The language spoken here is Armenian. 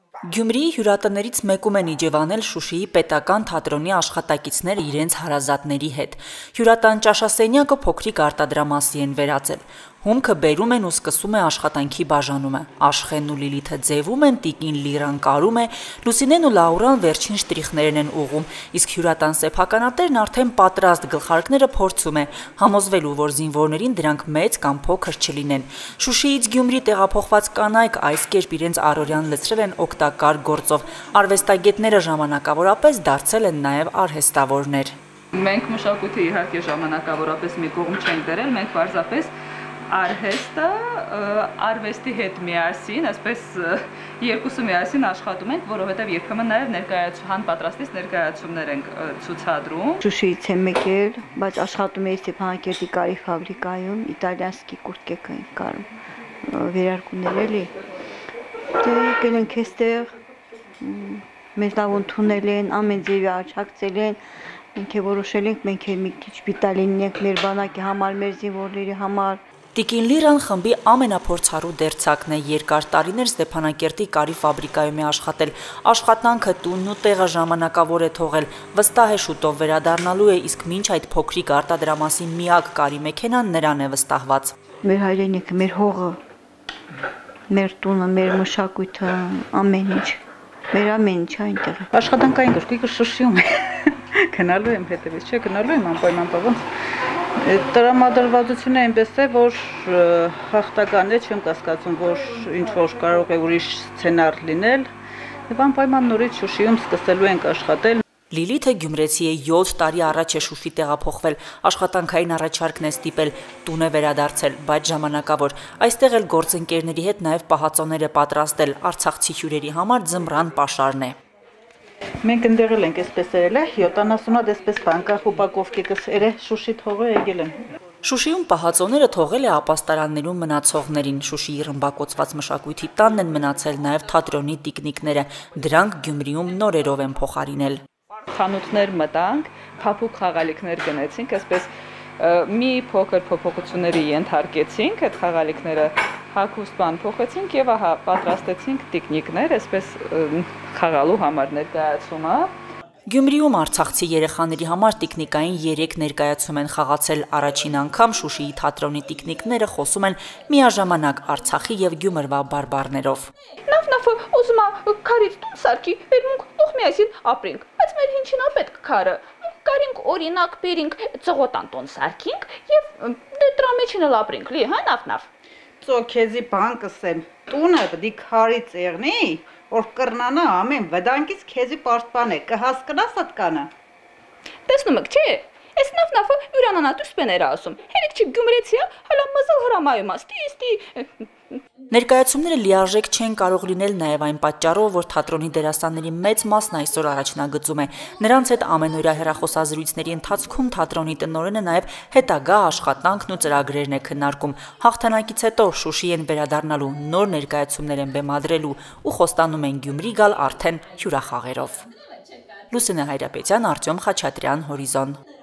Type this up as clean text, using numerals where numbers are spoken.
Գյումրիի հյուրատներից մեկում են իջևանել Շուշիի պետական թատրոնի աշխատակիցները իրենց հարազատների հետ։ Հյուրատան ճաշասենյակը փոքրիկ արտադրամասի են վերածել։ Հումքը բերում են ու սկսում է աշխատանքի բաժանումը։ Աշխենն ու Լիլիթը ձևում են, տիկին Լիրան կարում է, Լուսինեն ու Լաուրան վերջին շտրիխներն են ուղղում, իսկ հյուրատան սեփականատերն արդեն պատրաստ գլխարկները փորձում է, համոզվելու, որ զինվորներին դրանք մեծ կամ փոքր չլինեն։ Շուշիից Գյումրի տեղափոխված կանայք այս կերպ իրենց առօրյան լցրել են օգտակար գործով։ Արվեստագետները ժամանակավորապես դարձել են նաև արհեստավորներ։ Մենք մշակույթը իհարկե ժամանակավորապես մի կողմ չենք դրել, մենք պարզապես արհեստը արվեստի հետ միասին, այսպես երկուսը միասին աշխատում ենք, որովհետև երբեմն նաև պատրաստից ներկայացումներ ենք ցուցադրում։ Շուշիից եմ եկել, բայց աշխատում էի Ստեփանակերտի կարի ֆաբրիկայում, իտալիանսկի կուրտկեկ ենք կարում, վերարկուներ էլի։ Դե եկել ենք այստեղ, մեզ լավ ընդունել են, ամեն ձևի աջակցել են, մենք որոշել ենք, մենք մի քիչ պիտա լինենք մեր բանակի համար, մեր զինվորների համար։ Տիկին Լիրան խմբի ամենափորձառու դերձակն է, երկար տարիներ Ստեփանակերտի կարի ֆաբրիկայում է աշխատել, աշխատանքը տունն ու տեղը ժամանակավոր է թողել, վստահ է շուտով վերադառնալու է, իսկ մինչ այդ փոքրիկ արտադրամասի միակ կարի մեքենան նրան է վստահված։ Մեր հայրենիքը, մեր հողը, մեր տունը, մեր մշակույթը, ամեն ինչ, մեր ամեն ինչ այնտեղ է։ Աշխատանքային գրքույկը Շուշիում է, գնալու եմ հետևից, չէ, գնալու եմ անպայման ոնց։ Տրամադրվածությունը այնպես է, որ հաղթական է, չեմ կասկածում, որ ինչ-որ կարող է ուրիշ սցենար լինել, եւ անպայման նորից Շուշիում սկսելու ենք աշխատել։ Լիլիթը գյումրեցի է 7 տարի առաջ է Շուշի տեղափոխվել, աշխատանքային առաջարկն է ստիպել, տուն է վերադարձել, բայց ժամանակավոր։ Այստեղ էլ գործընկերների հետ նաև պահածոներ է պատրաստել, արցախցի հյուրերի համար ձմռան պաշարն է։ Մենք ընդեղել ենք այսպես երել է, 70-ը դեսպես բանկախ ուպակովկի կսերը Շուշի թողը եկել են։ Շուշիում պահածոները թողել է ապաստարաններում մնացողներին, Շուշիի ռմբակոծված մշակույթի տանն են մնացել նաև թատրոնի տիկնիկները, դրանք Գյումրիում նորերով են փոխարինել։ Խանութներ մտանք, փափուկ խաղալիքներ գնեցինք, այսպես մի փոքր փոփոխությունների ենթարկեցինք, այդ խաղալիքները հագուստ բան փոխեցինք եւ ահա պատրաստեցինք տիկնիկներ, այսպես խաղալու համար ներկայացումը։ Գյումրիում արցախցի երեխաների համար տիկնիկային 3 ներկայացում են խաղացել, առաջին անգամ Շուշիի թատրոնի տիկնիկները խոսում են միաժամանակ Արցախի եւ Գյումրվա բարբառներով։ Նավ ուզում է քարից տուն սարքի, վերմունք թող միասին ապրենք, բայց մեր ինչին է պետք քարը։ Կարինք օրինակ բերինք ծղոտան տուն սարքինք եւ դրա մեջին էլ ապրենք, լի, հա նավ։ Ծո քեզի բան կսեմ, տունը պիտի քարի ծեղնի, որ կռնանա ամեն վտանգից քեզի պաշտպան է, կհասկնաս ատկանը։ Տեսնում եք, չէ՞, այս նավը յուրանանա դուսպեներ ասում, հերիք չի գյումրեցի, հալա մզալ հրամայում աստի։ Ներկայացումները լիարժեք չեն կարող լինել նաև այն պատճառով, որ թատրոնի դերասանների մեծ մասն այսօր առաջնագծում է։ Նրանց հետ ամենօրյա հեռախոսազրույցների ընթացքում թատրոնի տնօրենը նաև հետագա աշխատանքն ու ծրագրերն է քննարկում։ Հաղթանակից հետո Շուշի են վերադառնալու, նոր ներկայացումներ են բեմադրելու ու խոստանում են Գյումրի գալ արդեն հյուրախաղերով։ Լուսինե Հայրապետյան, Արտյոմ Խաչատրյան, Հորիզոն։